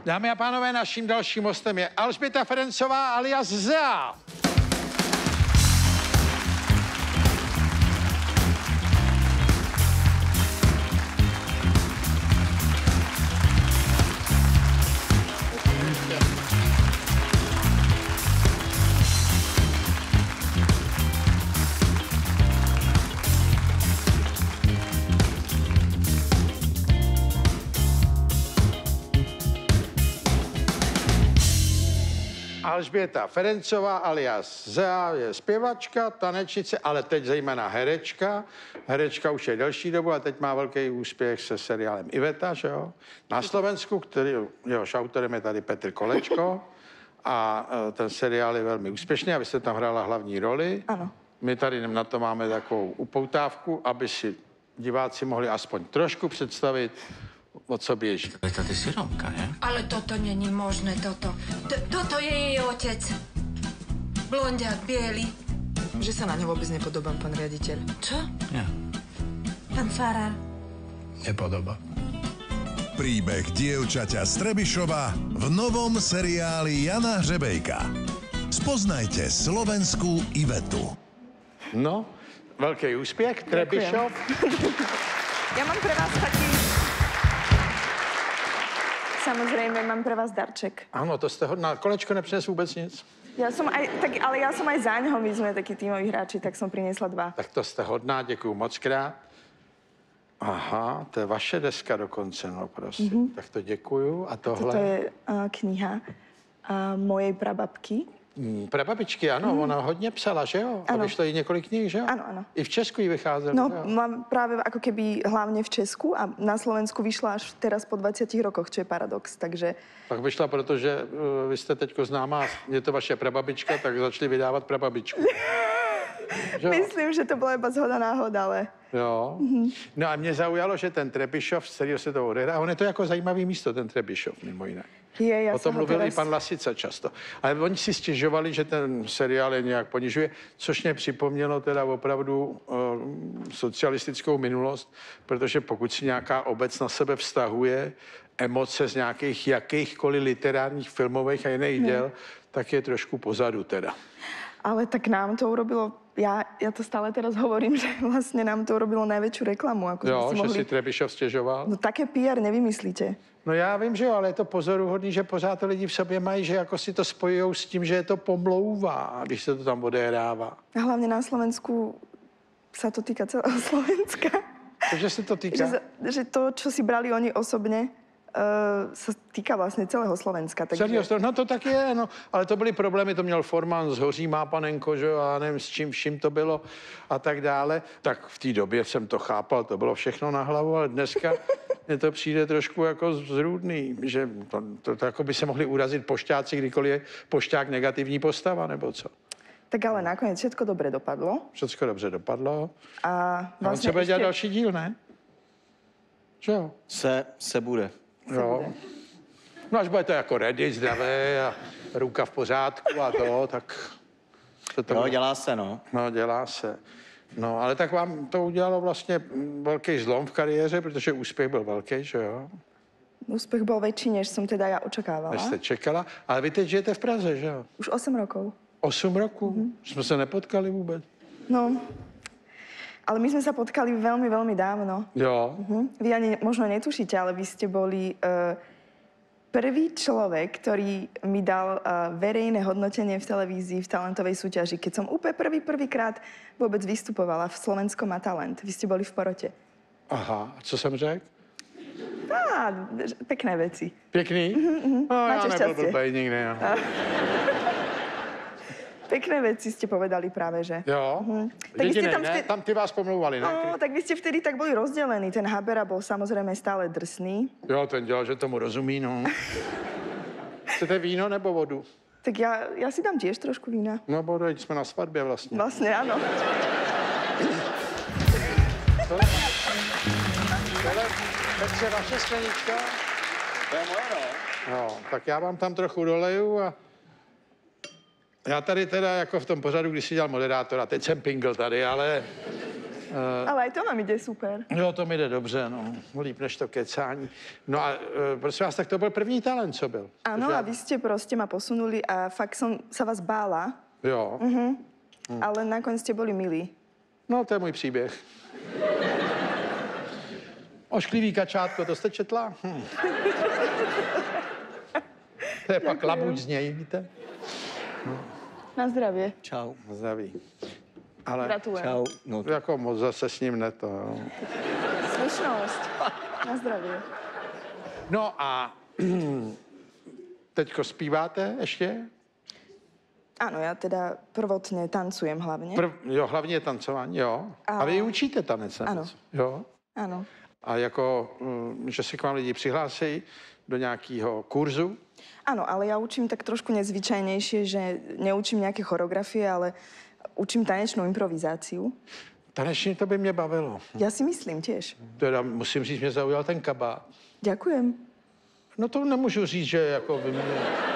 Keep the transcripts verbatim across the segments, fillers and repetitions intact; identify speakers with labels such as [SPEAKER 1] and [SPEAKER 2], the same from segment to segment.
[SPEAKER 1] Dámy a pánové, naším dalším hostem je Alžběta Ferencová alias Zea. Alžběta Ferencová alias Zea je zpěvačka, tanečnice, ale teď zejména herečka. Herečka už je delší dobu a teď má velký úspěch se seriálem Iveta, že jo? Na Slovensku, který, jehož autorem je tady Petr Kolečko. A ten seriál je velmi úspěšný a vy jste tam hrála hlavní roli.
[SPEAKER 2] Ano.
[SPEAKER 1] My tady na to máme takovou upoutávku, aby si diváci mohli aspoň trošku představit, o co běží.
[SPEAKER 3] Veta, ty si Romka, ne?
[SPEAKER 4] Ale toto není možné, toto. T- toto je jej otec. Blondiak, biely.
[SPEAKER 2] Že sa na ňo vôbec nepodobám, pán riaditeľ.
[SPEAKER 4] Čo?
[SPEAKER 3] Nie.
[SPEAKER 4] Pán farár.
[SPEAKER 3] Nepodoba.
[SPEAKER 5] Príbeh dievčaťa z Trebišova v novom seriáli Jana Hřebejka. Spoznajte slovenskú Ivetu.
[SPEAKER 1] No, velký úspěch, Trebišov.
[SPEAKER 2] Ja mám pre vás taký... Samozrejme, mám pre vás darček.
[SPEAKER 1] Ano, to jste hodná. Kolečko nepřines vůbec nic.
[SPEAKER 2] Ja som aj, tak, ale ja som aj za ňoho, my sme takí tímoví hráči, tak som priniesla dva.
[SPEAKER 1] Tak to jste hodná, děkuju moc krát. Aha, to je vaše deska dokonce, no prostě. Mm-hmm. Tak to děkuju. A tohle?
[SPEAKER 2] Toto je uh, kniha uh, mojej prababky.
[SPEAKER 1] Mm, prababičky, ano, mm. ona hodně psala, že jo? A vyšlo jí několik knih, že jo?
[SPEAKER 2] Ano, ano.
[SPEAKER 1] I v Česku jí vycházelo,
[SPEAKER 2] No,
[SPEAKER 1] jo?
[SPEAKER 2] mám práve ako keby hlavne v Česku a na Slovensku vyšla až teraz po dvadsiatich rokoch, čo je paradox, takže...
[SPEAKER 1] Pak vyšla, protože uh, vy jste teďko známá, je to vaše prababička, tak začali vydávat prababičku.
[SPEAKER 2] Myslím, že to byla iba zhoda náhod, ale...
[SPEAKER 1] Jo. Mm-hmm. No a mě zaujalo, že ten Trebišov, z kterého se to odehrá, on je to jako zajímavý místo, ten Trebišov, mimo jiné.
[SPEAKER 2] Je, já
[SPEAKER 1] o tom mluvil
[SPEAKER 2] teraz...
[SPEAKER 1] i pan Lasica často. Ale oni si stěžovali, že ten seriál je nějak ponižuje, což mě připomnělo teda opravdu uh, socialistickou minulost, protože pokud si nějaká obec na sebe vztahuje emoce z nějakých jakýchkoliv literárních, filmových a jiných hmm. děl, tak je trošku pozadu teda.
[SPEAKER 2] Ale tak nám to urobilo, ja, ja to stále teraz hovorím, že vlastne nám to urobilo najväčšiu reklamu. Ako
[SPEAKER 1] jo,
[SPEAKER 2] si
[SPEAKER 1] že
[SPEAKER 2] mohli...
[SPEAKER 1] si Trebišov stěžoval.
[SPEAKER 2] No také P R nevymyslíte.
[SPEAKER 1] No já vím, že jo, ale je to pozoruhodný, že pořád to lidi v sobě mají, že jako si to spojujou s tím, že je to pomlouvá, když se to tam odehrává.
[SPEAKER 2] A hlavně na Slovensku sa to týka celého Slovenska.
[SPEAKER 1] Takže se to týká?
[SPEAKER 2] Že, že to, čo si brali oni osobně, Uh, se týká vlastně celého Slovenska. Takže...
[SPEAKER 1] Celého Slovenska, no to tak je, no, ale to byly problémy, to měl Forman, zhoří má panenko, že jo, a nevím, s čím vším to bylo a tak dále. Tak v té době jsem to chápal, to bylo všechno na hlavu, ale dneska mně to přijde trošku jako zrůdný, že to, to, to jako by se mohli urazit pošťáci, kdykoliv je pošťák negativní postava, nebo co.
[SPEAKER 2] Tak ale nakonec všetko dobře dopadlo.
[SPEAKER 1] Všetko dobře dopadlo.
[SPEAKER 2] A
[SPEAKER 1] vlastně on se bude dělat ještě... další díl, ne? Že jo?
[SPEAKER 6] Se, se bude.
[SPEAKER 1] Jo. No až budete jako ready, zdravé a ruka v pořádku a to, tak... To to
[SPEAKER 6] no,
[SPEAKER 1] bude...
[SPEAKER 6] dělá se, no.
[SPEAKER 1] No, dělá se. No, ale tak vám to udělalo vlastně velký zlom v kariéře, protože úspěch byl velký, že jo?
[SPEAKER 2] Úspěch byl větší, než jsem teda já očekávala.
[SPEAKER 1] Než jste čekala. Ale vy teď žijete v Praze, že jo?
[SPEAKER 2] Už osm rokov.
[SPEAKER 1] Osm roků? Mm-hmm. Jsme se nepotkali vůbec?
[SPEAKER 2] No, ale my sme sa potkali veľmi, veľmi dávno.
[SPEAKER 1] Jo.
[SPEAKER 2] Uh-huh. Vy ani možno netušíte, ale vy ste boli uh, prvý človek, ktorý mi dal uh, verejné hodnotenie v televízii, v talentovej súťaži, keď som úplne prvý, prvýkrát vôbec vystupovala v Slovenskom má talent. Vy ste boli v porote.
[SPEAKER 1] Aha, a co jsem řekl?
[SPEAKER 2] Á, pekné veci.
[SPEAKER 1] Pěkný?
[SPEAKER 2] Uh-huh, uh-huh.
[SPEAKER 1] No,
[SPEAKER 2] Máte
[SPEAKER 1] já nebyl blbej nikdy, no.
[SPEAKER 2] Pekné veci ste povedali práve, že?
[SPEAKER 1] Jo.
[SPEAKER 2] Uh-huh.
[SPEAKER 1] Tak Jedinej, tam, vtedy... ne? Tam ty vás pomlouvali, ne?
[SPEAKER 2] No, tak vy ste vtedy tak boli rozdelení. Ten Habera bol samozrejme stále drsný.
[SPEAKER 1] Jo, ten dělal, že tomu rozumí, no. Chcete víno nebo vodu?
[SPEAKER 2] Tak ja, ja si dám tiež trošku vína.
[SPEAKER 1] No, vodu, jsme na svatbě vlastně.
[SPEAKER 2] Vlastně, áno.
[SPEAKER 1] Tohle, Petře, vaše sklenička?
[SPEAKER 6] To je moje, no.
[SPEAKER 1] No, tak já vám tam trochu doleju a... Já tady teda jako v tom pořadu, když si dělal moderátora, teď jsem pingl tady, ale
[SPEAKER 2] Ale aj to nám ide super.
[SPEAKER 1] Jo, to mi jde dobře, no. Líp než to kecání. No a e, prosím vás, tak to byl první talent, co byl?
[SPEAKER 2] Áno,
[SPEAKER 1] Protože
[SPEAKER 2] a vy ste proste ma posunuli a fakt som sa vás bála,
[SPEAKER 1] Jo.
[SPEAKER 2] mm. ale nakoniec ste boli milí.
[SPEAKER 1] No, to je můj příběh. Ošklivý kačátko, to jste četla? Hm. To je pak labuť z něj, víte?
[SPEAKER 2] Na zdravie.
[SPEAKER 6] Čau.
[SPEAKER 1] Zdraví. Ale
[SPEAKER 2] Gratulujem.
[SPEAKER 6] Čau. No,
[SPEAKER 1] jako moc zase s ním ne to, jo.
[SPEAKER 2] Slušnosť. Na zdravie.
[SPEAKER 1] No a teďko zpíváte ještě?
[SPEAKER 2] Áno, ja teda prvotne tancujem hlavne.
[SPEAKER 1] Prv, jo, hlavně tancování, jo. A, a vy učíte tanec, nebo
[SPEAKER 2] Ano.
[SPEAKER 1] co? Jo.
[SPEAKER 2] Áno.
[SPEAKER 1] A jako, mm, že si k vám lidi přihlásí do nějakého kurzu?
[SPEAKER 2] Áno, ale ja učím tak trošku nezvyčajnejšie, že neučím nejaké choreografie, ale učím tanečnú improvizáciu.
[SPEAKER 1] Taneční to by mě bavilo.
[SPEAKER 2] Ja si myslím tiež.
[SPEAKER 1] Teda musím říct, mě zaujal ten kabát.
[SPEAKER 2] Ďakujem.
[SPEAKER 1] No to nemůžu říct, že jako by mě...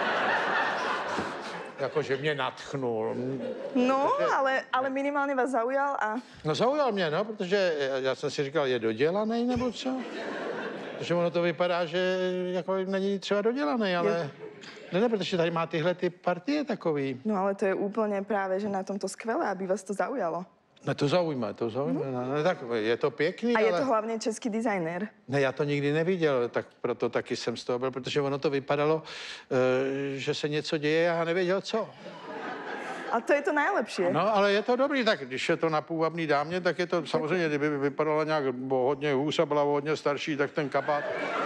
[SPEAKER 1] jako, že mě natchnul.
[SPEAKER 2] No, ale, ale minimálne vás zaujal a...
[SPEAKER 1] No zaujal mě, no, protože já, já jsem si říkal, je dodělaný nebo co? Protože ono to vypadá, že jako není třeba dodělaný, ale... Ne, ne, protože tady má tyhle ty partie takový.
[SPEAKER 2] No ale to je úplne práve, že na tomto skvelé, aby vás to zaujalo.
[SPEAKER 1] Ne, to zaujme, to zaujme. No. Ne, tak je to pěkný,
[SPEAKER 2] A je
[SPEAKER 1] ale...
[SPEAKER 2] to hlavne český dizajner.
[SPEAKER 1] Ne, já to nikdy neviděl, tak proto taky jsem z toho byl, protože ono to vypadalo, e, že se něco děje a já nevěděl co.
[SPEAKER 2] A to je to najlepšie.
[SPEAKER 1] No, ale je to dobrý, tak když je to na půvabný dámě, tak je to samozřejmě, kdyby vypadala nějak hodně hůř a byla hodně starší, tak ten kabát...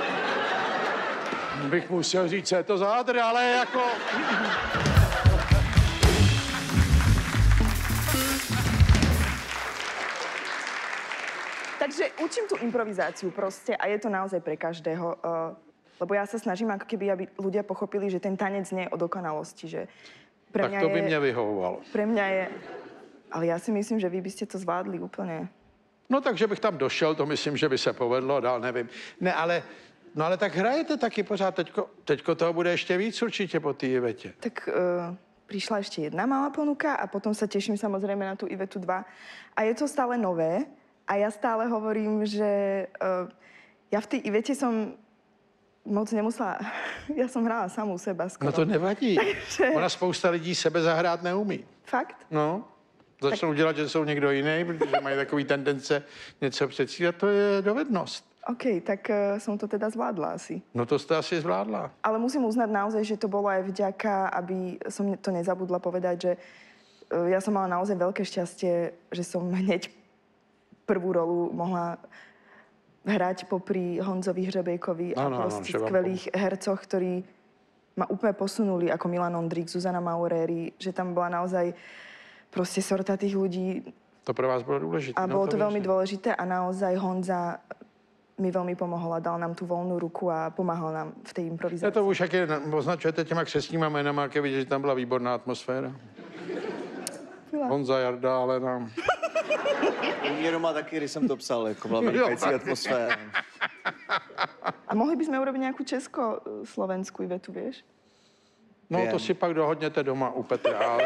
[SPEAKER 1] bych musel říct, co je to za hadr, ale jako...
[SPEAKER 2] Takže učím tú improvizáciu proste a je to naozaj pre každého. Uh, lebo ja sa snažím ako keby, aby ľudia pochopili, že ten tanec nie je o dokonalosti, že pre
[SPEAKER 1] Tak
[SPEAKER 2] mňa
[SPEAKER 1] to by
[SPEAKER 2] je,
[SPEAKER 1] mě vyhovovalo.
[SPEAKER 2] Pre mňa je... Ale ja si myslím, že vy by ste to zvládli úplne.
[SPEAKER 1] No takže bych tam došel, to myslím, že by se povedlo, dál nevím. Ne, ale, no ale tak hrajete taky pořád, teďko, teďko toho bude ještě víc určitě po té Ivetě.
[SPEAKER 2] Tak uh, prišla ešte jedna malá ponuka a potom sa teším samozrejme na tú Ivetu dva. A je to stále nové a ja stále hovorím, že uh, ja v tej Ivete som moc nemusela... Ja som hrála samou seba skoro.
[SPEAKER 1] No to nevadí.
[SPEAKER 2] Takže-
[SPEAKER 1] Ona spousta lidí sebe zahrát neumí.
[SPEAKER 2] Fakt?
[SPEAKER 1] No, začnou tak... dělat, že jsou někdo jiný, protože mají takový tendence něco předstírat, to je dovednost.
[SPEAKER 2] OK, tak uh, som to teda zvládla asi.
[SPEAKER 1] No to jste asi zvládla.
[SPEAKER 2] Ale musím uznať naozaj, že to bolo aj vďaka, aby som to nezabudla povedať, že uh, ja som mala naozaj veľké šťastie, že som hneď prvú rolu mohla hrať popri Honzovi Hřebejkovi a
[SPEAKER 1] Áno, áno,
[SPEAKER 2] proste
[SPEAKER 1] že vám
[SPEAKER 2] skvelých hercoch, ktorí ma úplne posunuli, ako Milan Ondrík, Zuzana Mauréry, že tam bola naozaj proste sorta tých ľudí
[SPEAKER 1] To pro vás bylo důležité.
[SPEAKER 2] a
[SPEAKER 1] no,
[SPEAKER 2] bolo to veľmi
[SPEAKER 1] věřím.
[SPEAKER 2] dôležité a naozaj Honza mi veľmi pomohol a dal nám tú voľnú ruku a pomáhal nám v tej
[SPEAKER 1] Je
[SPEAKER 2] improvizácii.
[SPEAKER 1] to už, jak je označujete těma křestníma jménama, jak je vidět, že tam byla výborná atmosféra.
[SPEAKER 2] Byla.
[SPEAKER 1] Honza, Jarda, Alena.
[SPEAKER 6] u mě doma taky, když jsem to psal, jako byla vynikající atmosféra.
[SPEAKER 2] A mohli by sme urobiť nejakú česko-slovenskú Ivetu, vieš?
[SPEAKER 1] No
[SPEAKER 6] Vím.
[SPEAKER 1] to si pak dohodněte doma u Petra, ale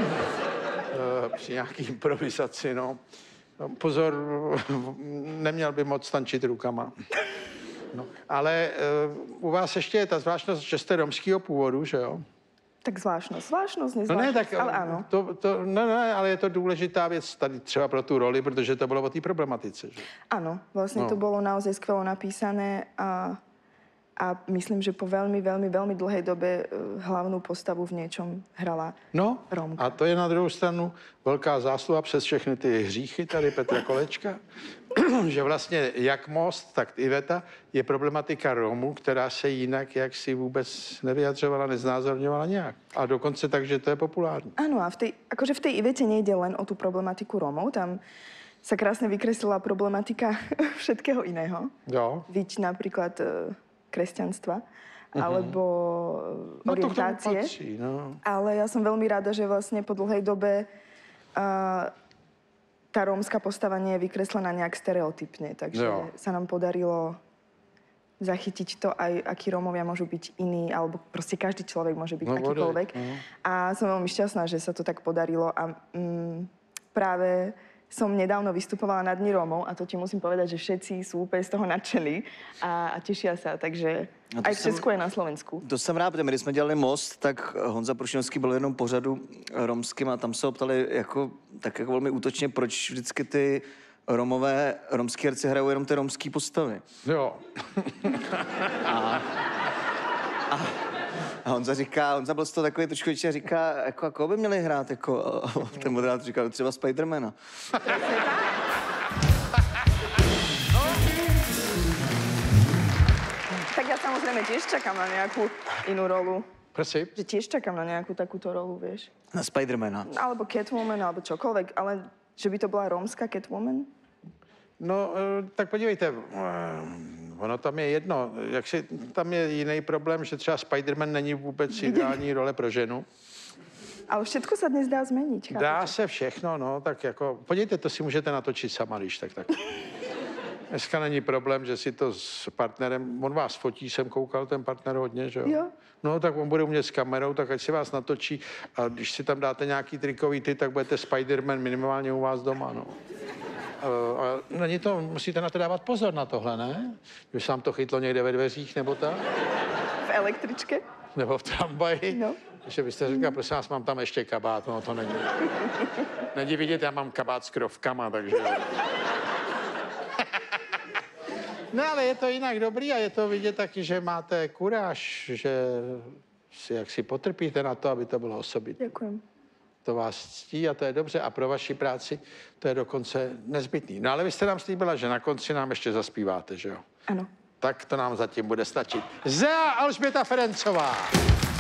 [SPEAKER 1] eh, při nějaký improvizaci, no. No, pozor, neměl by moc tančit rukama. No, ale uh, u vás ještě je ta zvláštnost, že jste romského původu, že jo?
[SPEAKER 2] Tak zvláštnosť. Zvláštnosť,
[SPEAKER 1] No
[SPEAKER 2] nezvláštnosť,
[SPEAKER 1] ne, tak
[SPEAKER 2] ale áno.
[SPEAKER 1] To, to, ne, ne, ale je to důležitá věc tady třeba pro tu roli, protože to bylo o té problematice. Že?
[SPEAKER 2] Áno, vlastne
[SPEAKER 1] No.
[SPEAKER 2] to bolo naozaj skvelo napísané a, a myslím, že po veľmi, veľmi, veľmi dlhej dobe eh, hlavnú postavu v niečom hrala
[SPEAKER 1] No,
[SPEAKER 2] Romka.
[SPEAKER 1] a to je na druhou stranu velká zásluha přes všechny ty hříchy tady Petra Kolečka, že vlastně jak Most, tak Iveta je problematika Romů, která se jinak jak si vůbec nevyjadřovala, neznázorňovala nějak. A dokonce tak, že to je populární.
[SPEAKER 2] Áno, a v tej, akože v tej Ivete nejde len o tú problematiku Rómov, tam sa krásne vykreslila problematika všetkého iného.
[SPEAKER 1] Jo.
[SPEAKER 2] Viď napríklad eh, kresťanstva, alebo eh,
[SPEAKER 1] No to k tomu
[SPEAKER 2] orientácie.
[SPEAKER 1] patří, no.
[SPEAKER 2] Ale ja som veľmi rada, že vlastne po dlhej dobe uh, tá rómska postava nie je vykreslená nejak stereotypne, takže
[SPEAKER 1] Jo.
[SPEAKER 2] sa nám podarilo zachytiť to aj, akí Rómovia môžu byť iní, alebo proste každý človek môže byť
[SPEAKER 1] No,
[SPEAKER 2] akýkoľvek.
[SPEAKER 1] bodaj, no.
[SPEAKER 2] A som veľmi šťastná, že sa to tak podarilo a mm, práve som nedávno vystupovala na Dni Rómov a to ti musím povedať, že všetci sú úplne z toho nadšení a, a tešia sa, takže
[SPEAKER 6] No
[SPEAKER 2] aj v
[SPEAKER 6] jsem-
[SPEAKER 2] Česku, aj na Slovensku.
[SPEAKER 6] To jsem rád, protože my, když jsme dělali Most, tak Honza Prušinovský byl jenom pořadu romským a tam se ho ptali jako, tak jako velmi útočně, proč vždycky ty Romové, romský herci hrajou jenom ty romský postavy.
[SPEAKER 1] Jo.
[SPEAKER 6] A Honza říká, Honza byl z toho takový trošku větší a říká, jako, jako by měli hrát, jako, a ten moderátor říká, třeba Spidermana.
[SPEAKER 2] Tak ja samozrejme tiež čakám na nejakú inú rolu.
[SPEAKER 1] Prosím?
[SPEAKER 2] Že tiež čakám na nejakú takúto rolu, vieš.
[SPEAKER 6] Na Spidermana.
[SPEAKER 2] Alebo Catwoman, alebo čokoľvek, ale že by to bola rómska Catwoman?
[SPEAKER 1] No, eh, tak podívejte, eh, ono tam je jedno, jak si, tam je jiný problém, že třeba Spider-Man není vůbec ideální role pro ženu.
[SPEAKER 2] Ale všetko sa dnes dá zmeniť, chápete?
[SPEAKER 1] Dá se všechno, no, tak jako, podívejte, to si můžete natočit sama, když tak, tak. Dneska není problém, že si to s partnerem, on vás fotí, jsem koukal, ten partner hodně, že jo?
[SPEAKER 2] Jo.
[SPEAKER 1] No, tak on bude umět s kamerou, tak ať si vás natočí a když si tam dáte nějaký trikový ty, tak budete Spider-Man minimálně u vás doma, no. Uh, a není to, musíte na to dávat pozor na tohle, ne? Když se vám to chytlo někde ve dveřích nebo tak,
[SPEAKER 2] V električke?
[SPEAKER 1] nebo v tramvaji.
[SPEAKER 2] No.
[SPEAKER 1] Že byste říkal, prosím vás, mám tam ještě kabát, no to není. Není vidět, já mám kabát s krovkama, takže... No ale je to jinak dobrý a je to vidět taky, že máte kuráž, že si jaksi potrpíte na to, aby to bylo osobitné.
[SPEAKER 2] Ďakujem.
[SPEAKER 1] To vás ctí a to je dobře a pro vaši práci to je dokonce nezbytný. No ale vy jste nám slíbila, že na konci nám ještě zaspíváte, že jo?
[SPEAKER 2] Áno.
[SPEAKER 1] Tak to nám zatím bude stačit. Zea Alžběta Ferencová.